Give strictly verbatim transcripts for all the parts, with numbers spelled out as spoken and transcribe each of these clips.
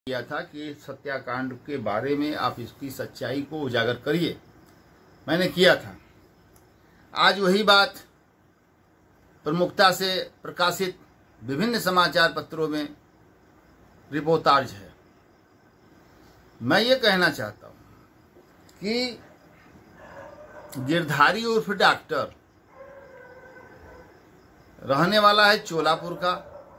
किया था कि सत्याकांड के बारे में आप इसकी सच्चाई को उजागर करिए, मैंने किया था। आज वही बात प्रमुखता से प्रकाशित विभिन्न समाचार पत्रों में रिपोर्टाज है। मैं ये कहना चाहता हूं कि गिरधारी उर्फ डॉक्टर रहने वाला है चोलापुर का,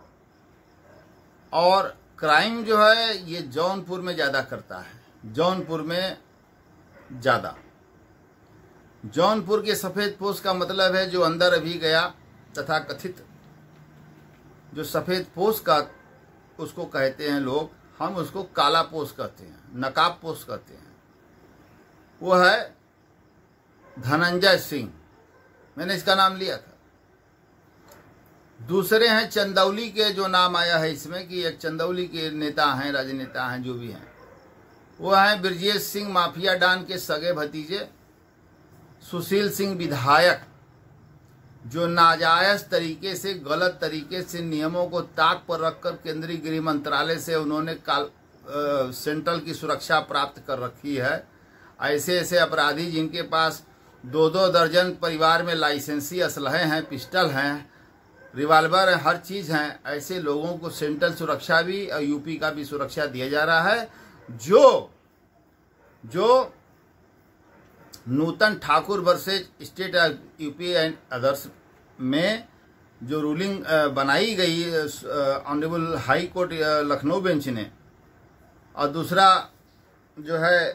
और क्राइम जो है ये जौनपुर में ज़्यादा करता है। जौनपुर में ज़्यादा, जौनपुर के सफ़ेद पोश का मतलब है जो अंदर अभी गया, तथा कथित जो सफ़ेद पोश का उसको कहते हैं लोग, हम उसको काला पोश कहते हैं, नकाब पोश कहते हैं। वो है धनंजय सिंह, मैंने इसका नाम लिया था। दूसरे हैं चंदौली के, जो नाम आया है इसमें कि एक चंदौली के नेता हैं, राजनेता हैं, जो भी हैं, वो हैं ब्रजेश सिंह माफिया डॉन के सगे भतीजे, सुशील सिंह विधायक, जो नाजायज तरीके से, गलत तरीके से नियमों को ताक पर रखकर केंद्रीय गृह मंत्रालय से उन्होंने काल आ, सेंट्रल की सुरक्षा प्राप्त कर रखी है। ऐसे ऐसे अपराधी जिनके पास दो दो दर्जन परिवार में लाइसेंसी असलहे हैं, पिस्टल हैं, रिवाल्वर है, हर चीज़ हैं, ऐसे लोगों को सेंट्रल सुरक्षा भी और यूपी का भी सुरक्षा दिया जा रहा है। जो जो Nutan Thakur versus state UP and others में जो रूलिंग बनाई गई honourable high court Lucknow bench ने, और दूसरा जो है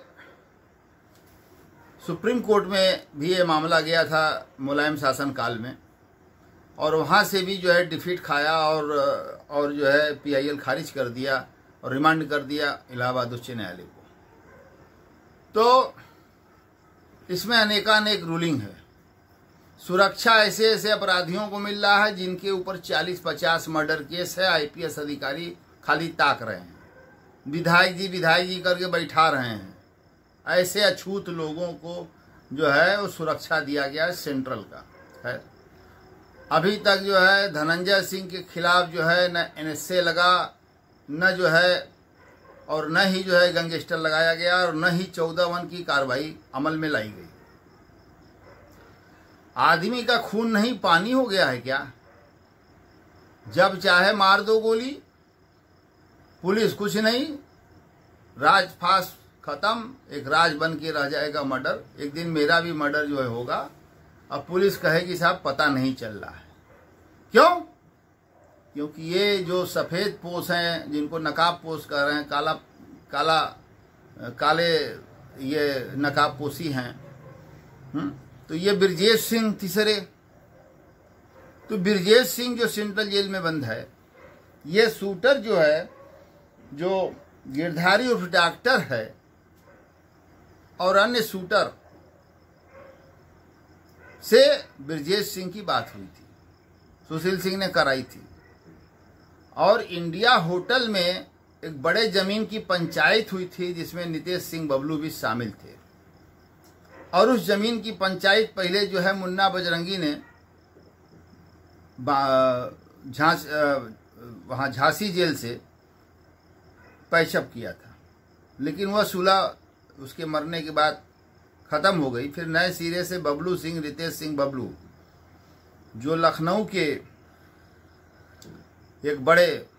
सुप्रीम कोर्ट में भी ये मामला गया था मुलायम शासन काल में, और वहाँ से भी जो है डिफीट खाया, और और जो है पीआईएल खारिज कर दिया और रिमांड कर दिया इलाहाबाद उच्च न्यायालय को। तो इसमें अनेकानेक रूलिंग है। सुरक्षा ऐसे ऐसे अपराधियों को मिल रहा है जिनके ऊपर चालीस पचास मर्डर केस है। आईपीएस अधिकारी खाली ताक रहे हैं, विधायक जी विधायक जी करके बैठा रहे हैं। ऐसे अछूत लोगों को जो है वो सुरक्षा दिया गया है, सेंट्रल का है। अभी तक जो है धनंजय सिंह के खिलाफ जो है न एनएसए लगा, न जो है और न ही जो है गैंगस्टर लगाया गया, और न ही चौदह वन की कार्रवाई अमल में लाई गई। आदमी का खून नहीं पानी हो गया है क्या? जब चाहे मार दो गोली, पुलिस कुछ नहीं, राज फास खत्म, एक राज बन के रह जाएगा मर्डर। एक दिन मेरा भी मर्डर जो है होगा, अब पुलिस कहेगी साहब पता नहीं चल रहा है। क्यों? क्योंकि ये जो सफ़ेद पोश हैं, जिनको नकाब पोश कह रहे हैं, काला काला काले ये नकाब पोशी हैं, तो ये ब्रजेश सिंह तीसरे। तो ब्रजेश सिंह जो सेंट्रल जेल में बंद है, ये शूटर जो है, जो गिरधारी उर्फ डॉक्टर है, और अन्य शूटर से ब्रजेश सिंह की बात हुई थी, सुशील सिंह ने कराई थी। और इंडिया होटल में एक बड़े जमीन की पंचायत हुई थी जिसमें नितेश सिंह बबलू भी शामिल थे। और उस जमीन की पंचायत पहले जो है मुन्ना बजरंगी ने झांस वहाँ झांसी जेल से पैचअप किया था, लेकिन वह सुलह उसके मरने के बाद खत्म हो गई। फिर नए सिरे से बबलू सिंह, रितेश सिंह बबलू, जो लखनऊ के एक बड़े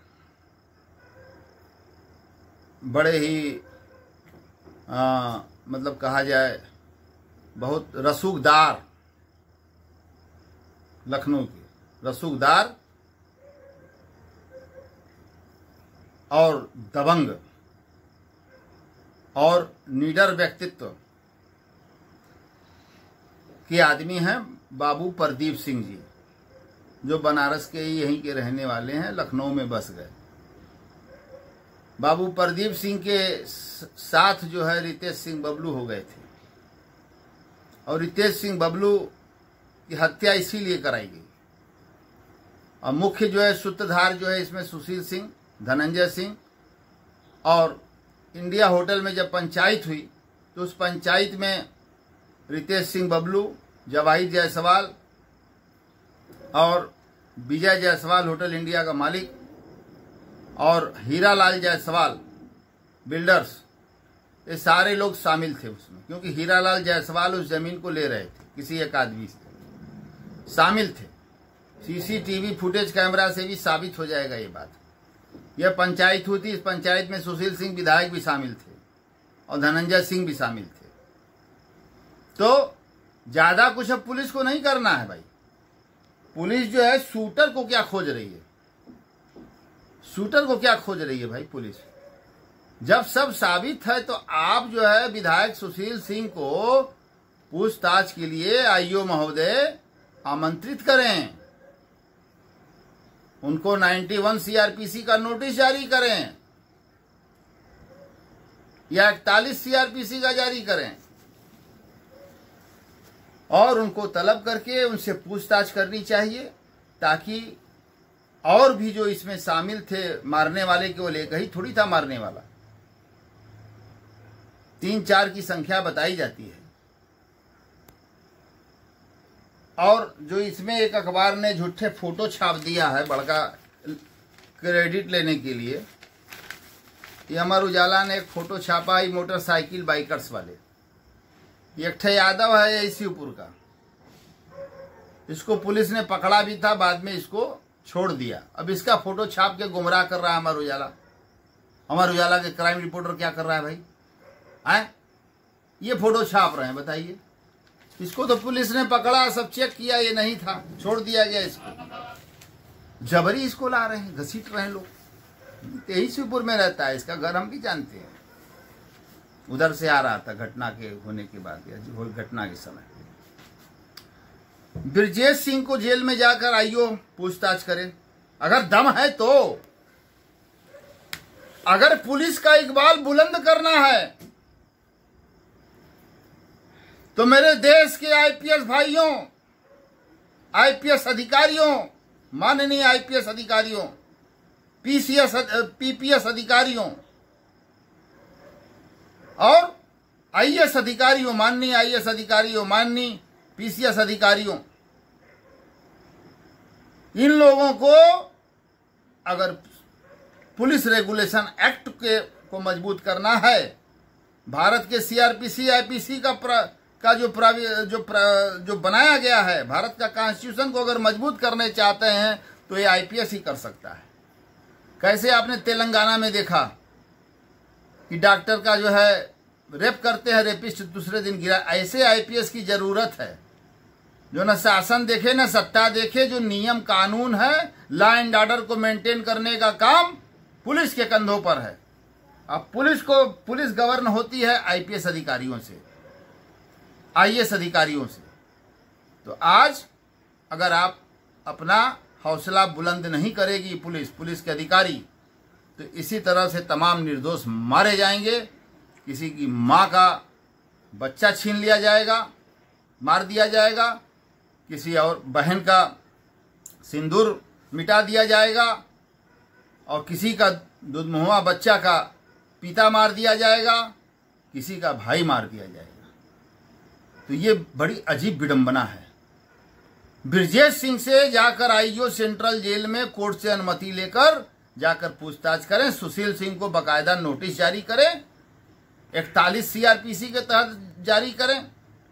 बड़े ही आ, मतलब कहा जाए बहुत रसूखदार, लखनऊ के रसूखदार और दबंग और निडर व्यक्तित्व के आदमी हैं बाबू प्रदीप सिंह जी, जो बनारस के ही यहीं के रहने वाले हैं, लखनऊ में बस गए। बाबू प्रदीप सिंह के साथ जो है रितेश सिंह बबलू हो गए थे, और रितेश सिंह बबलू की हत्या इसीलिए कराई गई। और मुख्य जो है सूत्रधार जो है इसमें सुशील सिंह, धनंजय सिंह, और इंडिया होटल में जब पंचायत हुई तो उस पंचायत में रितेश सिंह बबलू, जवाहिर जायसवाल और विजय जायसवाल होटल इंडिया का मालिक, और हीरालाल जायसवाल बिल्डर्स, ये सारे लोग शामिल थे उसमें, क्योंकि हीरालाल जायसवाल उस जमीन को ले रहे थे किसी एक आदमी से, शामिल थे। सीसीटीवी फुटेज कैमरा से भी साबित हो जाएगा ये बात। यह पंचायत हुई थी, इस पंचायत में सुशील सिंह विधायक भी शामिल थे और धनंजय सिंह भी शामिल थे। तो ज्यादा कुछ अब पुलिस को नहीं करना है भाई। पुलिस जो है शूटर को क्या खोज रही है, शूटर को क्या खोज रही है भाई पुलिस? जब सब साबित है तो आप जो है विधायक सुशील सिंह को पूछताछ के लिए आईओ महोदय आमंत्रित करें, उनको इक्यानवे सीआरपीसी का नोटिस जारी करें या इकतालीस सीआरपीसी का जारी करें और उनको तलब करके उनसे पूछताछ करनी चाहिए, ताकि और भी जो इसमें शामिल थे, मारने वाले केवल एक ही थोड़ी था मारने वाला, तीन चार की संख्या बताई जाती है। और जो इसमें एक अखबार ने झूठे फोटो छाप दिया है बड़का क्रेडिट लेने के लिए, ये अमर उजाला ने एक फोटो छापा है मोटरसाइकिल बाइकर्स वाले, एक ठे यादव है ये शिवपुर का, इसको पुलिस ने पकड़ा भी था, बाद में इसको छोड़ दिया। अब इसका फोटो छाप के गुमराह कर रहा है अमर उजाला। अमर उजाला के क्राइम रिपोर्टर क्या कर रहा है भाई? हैं? ये फोटो छाप रहे हैं, बताइए। इसको तो पुलिस ने पकड़ा, सब चेक किया, ये नहीं था, छोड़ दिया गया इसको। जबरी इसको ला रहे हैं, घसीट रहे हैं लोग। यही शिवपुर में रहता है, इसका घर हम भी जानते हैं। उधर से आ रहा था घटना के होने के बाद, या घटना के समय। ब्रजेश सिंह को जेल में जाकर आईओ पूछताछ करे, अगर दम है तो। अगर पुलिस का इकबाल बुलंद करना है तो मेरे देश के आईपीएस भाइयों, आईपीएस अधिकारियों, माननीय आईपीएस अधिकारियों, पीसीएस पीपीएस अधिकारियों और आईएएस अधिकारियों, माननीय आईएएस अधिकारियों, माननीय पीसीएस अधिकारियों, इन लोगों को अगर पुलिस रेगुलेशन एक्ट के को मजबूत करना है, भारत के सीआरपीसी आईपीसी का प्र, का जो प्रावि, जो प्र, जो बनाया गया है, भारत का कॉन्स्टिट्यूशन को अगर मजबूत करने चाहते हैं तो ये आईपीएस ही कर सकता है। कैसे आपने तेलंगाना में देखा कि डॉक्टर का जो है रेप करते हैं रेपिस्ट, दूसरे दिन गिरा। ऐसे आईपीएस की जरूरत है जो न शासन देखे न सत्ता देखे, जो नियम कानून है, लॉ एंड ऑर्डर को मेंटेन करने का काम पुलिस के कंधों पर है। अब पुलिस को पुलिस गवर्न होती है आईपीएस अधिकारियों से, आईएएस अधिकारियों से। तो आज अगर आप अपना हौसला बुलंद नहीं करेगी पुलिस, पुलिस के अधिकारी, तो इसी तरह से तमाम निर्दोष मारे जाएंगे। किसी की माँ का बच्चा छीन लिया जाएगा, मार दिया जाएगा, किसी और बहन का सिंदूर मिटा दिया जाएगा और किसी का दुधमुआ बच्चा का पिता मार दिया जाएगा, किसी का भाई मार दिया जाएगा। तो ये बड़ी अजीब विडंबना है। ब्रजेश सिंह से जाकर आईओ सेंट्रल जेल में कोर्ट से अनुमति लेकर जाकर पूछताछ करें, सुशील सिंह को बकायदा नोटिस जारी करें, इकतालीस सीआरपीसी के तहत जारी करें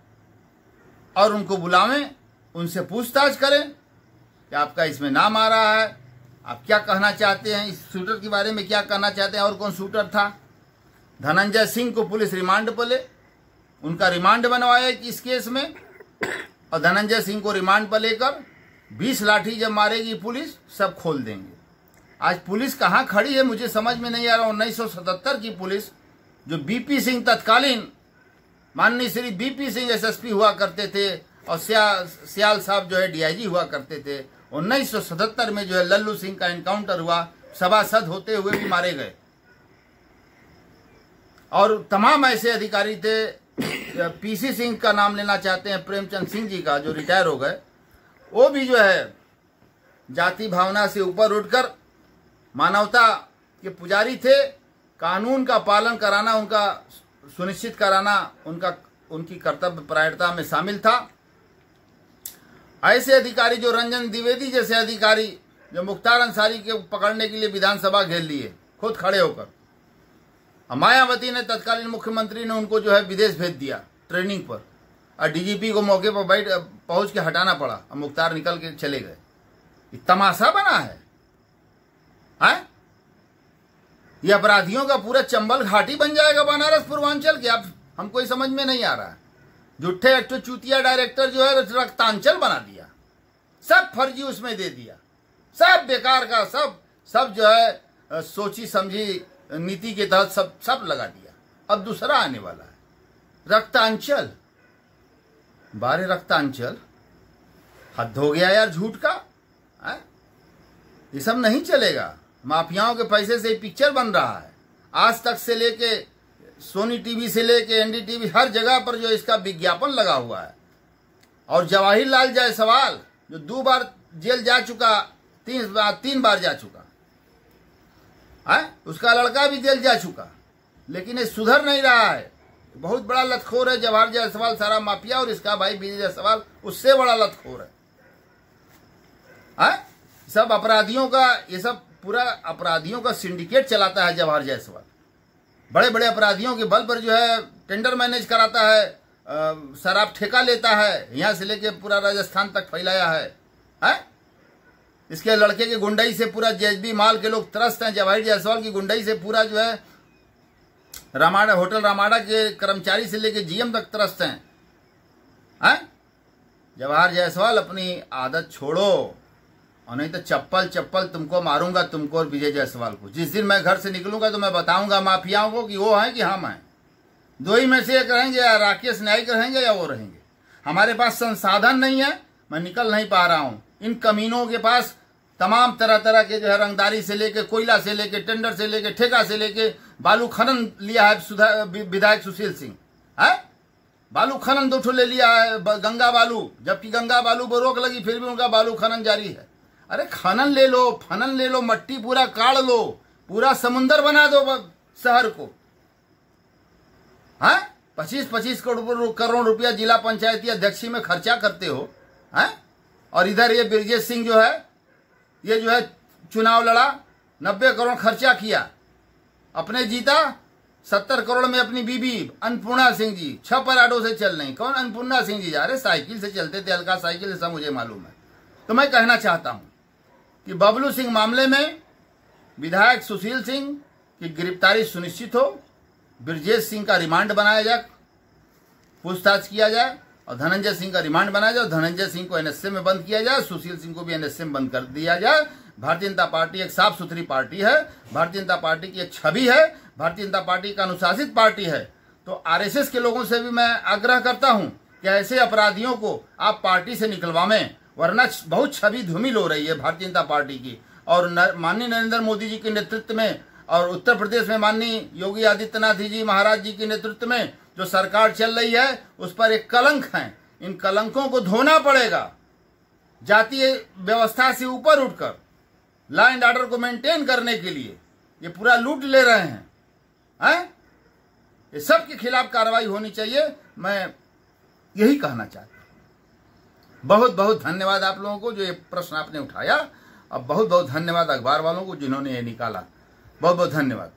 और उनको बुलावें, उनसे पूछताछ करें कि आपका इसमें नाम आ रहा है, आप क्या कहना चाहते हैं, इस शूटर के बारे में क्या कहना चाहते हैं, और कौन शूटर था। धनंजय सिंह को पुलिस रिमांड पर ले, उनका रिमांड बनवाया कि इस केस में, और धनंजय सिंह को रिमांड पर लेकर बीस लाठी जब मारेगी पुलिस, सब खोल देंगे। आज पुलिस कहाँ खड़ी है मुझे समझ में नहीं आ रहा। उन्नीस सौ सतहत्तर की पुलिस, जो बीपी सिंह तत्कालीन माननीय श्री बीपी सिंह एसएसपी हुआ करते थे और सिया, सियाल साहब जो है डीआईजी हुआ करते थे, उन्नीस सौ सतहत्तर में जो है लल्लू सिंह का एनकाउंटर हुआ, सभासद होते हुए भी मारे गए। और तमाम ऐसे अधिकारी थे, पीसी सिंह का नाम लेना चाहते हैं, प्रेमचंद सिंह जी का, जो रिटायर हो गए, वो भी जो है जाति भावना से ऊपर उठकर मानवता के पुजारी थे। कानून का पालन कराना, उनका सुनिश्चित कराना उनका उनकी कर्तव्य परायणता में शामिल था। ऐसे अधिकारी जो रंजन द्विवेदी जैसे अधिकारी, जो मुख्तार अंसारी के पकड़ने के लिए विधानसभा घेर लिए खुद खड़े होकर, मायावती ने, तत्कालीन मुख्यमंत्री ने उनको जो है विदेश भेज दिया ट्रेनिंग पर, और डीजीपी को मौके पर बैठ पहुंच के हटाना पड़ा, और मुख्तार निकल के चले गए। ये तमाशा बना है, है? ये अपराधियों का पूरा चंबल घाटी बन जाएगा बनारस पूर्वांचल की। अब हमको समझ में नहीं आ रहा है। झूठे एक तो चूतिया डायरेक्टर जो है रक्तांचल बना दिया, सब फर्जी उसमें दे दिया, सब बेकार का, सब सब जो है सोची समझी नीति के तहत सब सब लगा दिया। अब दूसरा आने वाला है रक्तांचल। बारे रक्तांचल, हद हो गया यार झूठ का, है? ये सब नहीं चलेगा। माफियाओं के पैसे से पिक्चर बन रहा है। आज तक से लेके सोनी टीवी से लेके एनडीटीवी, हर जगह पर जो इसका विज्ञापन लगा हुआ है। और जवाहिरलाल जायसवाल जो दो बार जेल जा चुका, तीन बार तीन बार जा चुका है, उसका लड़का भी जेल जा चुका, लेकिन ये सुधर नहीं रहा है। बहुत बड़ा लतखोर है जवाहर जायसवाल, सारा माफिया, और इसका भाई विजय जायसवाल उससे बड़ा लतखोर है, है? सब अपराधियों का, ये सब पूरा अपराधियों का सिंडिकेट चलाता है जवाहर जायसवाल। बड़े बड़े अपराधियों के बल पर जो है टेंडर मैनेज कराता है, शराब ठेका लेता है, यहाँ से लेके पूरा राजस्थान तक फैलाया है, है? इसके लड़के के गुंडई से पूरा जेएसबी माल के लोग त्रस्त हैं। जवाहर जायसवाल की गुंडई से पूरा जो है रामाडा, होटल रामाडा के कर्मचारी से लेके जीएम तक त्रस्त हैं, हैं? जवाहर जायसवाल अपनी आदत छोड़ो, और नहीं तो चप्पल चप्पल तुमको मारूंगा, तुमको और विजय जायसवाल को। जिस दिन मैं घर से निकलूंगा तो मैं बताऊंगा माफियाओं को कि वो हैं कि हम हैं। दो ही में से एक रहेंगे, या राकेश न्यायिक रहेंगे या वो रहेंगे। हमारे पास संसाधन नहीं है, मैं निकल नहीं पा रहा हूं। इन कमीनों के पास तमाम तरह तरह के जो है रंगदारी से लेके, कोयला से लेके, टेंडर से लेके, ठेका से लेके, बालू खनन लिया है विधायक सुशील सिंह, है? बालू खनन दो ठो ले लिया है, गंगा बालू, जबकि गंगा बालू पर रोक लगी फिर भी उनका बालू खनन जारी है। अरे खनन ले लो, फनन ले लो, मट्टी पूरा काढ़ लो, पूरा समुंदर बना दो शहर को, हैं? पच्चीस पच्चीस करोड़ रुपया जिला पंचायती अध्यक्षी में खर्चा करते हो, हैं? और इधर ये ब्रिजेश सिंह जो है, ये जो है चुनाव लड़ा, नब्बे करोड़ खर्चा किया, अपने जीता, सत्तर करोड़ में अपनी बीबी अन्नपूर्णा सिंह जी छह पराडों से चल रही। कौन अन्नपूर्णा सिंह जी? जा रहे साइकिल से चलते थे, हल्का साइकिल, ऐसा मुझे मालूम है। तो मैं कहना चाहता हूं कि बबलू सिंह मामले में विधायक सुशील सिंह की गिरफ्तारी सुनिश्चित हो, ब्रजेश सिंह का रिमांड बनाया जाए, पूछताछ किया जाए, और धनंजय सिंह का रिमांड बनाया जाए, और धनंजय सिंह को एनएसए में बंद किया जाए, सुशील सिंह को भी एनएसए में बंद कर दिया जाए। भारतीय जनता पार्टी एक साफ सुथरी पार्टी है, भारतीय जनता पार्टी की एक छवि है, भारतीय जनता पार्टी का अनुशासित पार्टी है। तो आरएसएस के लोगों से भी मैं आग्रह करता हूं कि ऐसे अपराधियों को आप पार्टी से निकलवाएं, वरना बहुत छवि धूमिल हो रही है भारतीय जनता पार्टी की। और माननीय नरेंद्र मोदी जी के नेतृत्व में, और उत्तर प्रदेश में माननीय योगी आदित्यनाथ जी महाराज जी के नेतृत्व में जो सरकार चल रही है, उस पर एक कलंक है। इन कलंकों को धोना पड़ेगा। जातीय व्यवस्था से ऊपर उठकर लॉ एंड ऑर्डर को मेंटेन करने के लिए ये पूरा लूट ले रहे हैं, हैं? ये सब के खिलाफ कार्रवाई होनी चाहिए। मैं यही कहना चाहता हूं। बहुत बहुत धन्यवाद आप लोगों को जो ये प्रश्न आपने उठाया, और बहुत बहुत धन्यवाद अखबार वालों को जिन्होंने ये निकाला। बहुत बहुत धन्यवाद।